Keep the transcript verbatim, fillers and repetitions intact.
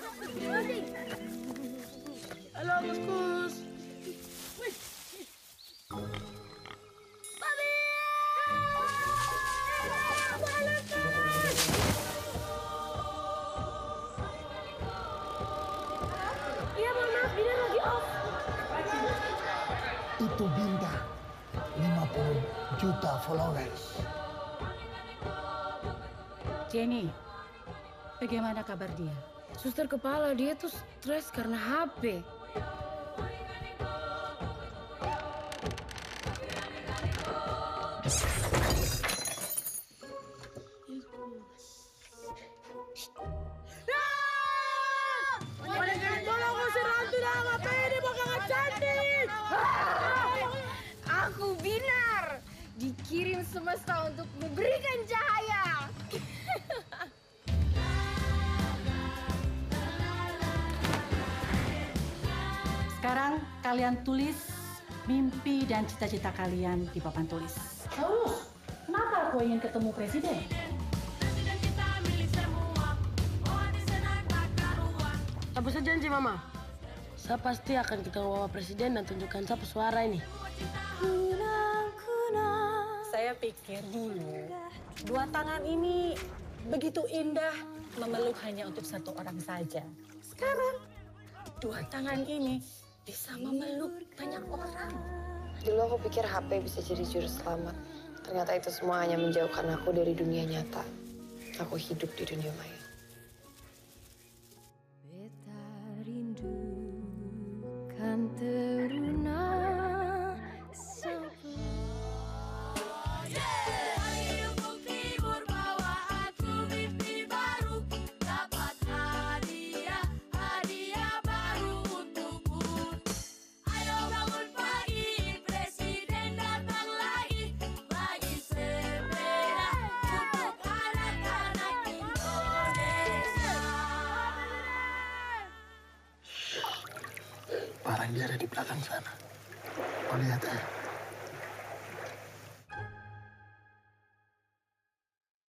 Halo, Kuskus. Mami! Iya, Mama. Bina lagi off. Itu Binta, lima puluh juta followers. Jenny, bagaimana kabar dia? Suster kepala dia tuh stres karena H P. Tolong usir hantu dah, ngapain ini bakalan cantik? Aku Binar, dikirim semesta untuk memberikan cahaya. Sekarang kalian tulis mimpi dan cita-cita kalian di papan tulis. Terus, kenapa kau ingin ketemu presiden? Apa saja janji, Mama? Saya pasti akan ketemu Bapak Presiden dan tunjukkan saya suara ini. Saya pikir dulu, dua tangan ini begitu indah memeluk hanya untuk satu orang saja. Sekarang, dua tangan ini bisa memeluk banyak orang. Dulu aku pikir H P bisa jadi juru selamat. Ternyata itu semua hanya menjauhkan aku dari dunia nyata. Aku hidup di dunia maya. Beta rindu kan teruna Barang dia ada di belakang sana. Oh, lihat ya.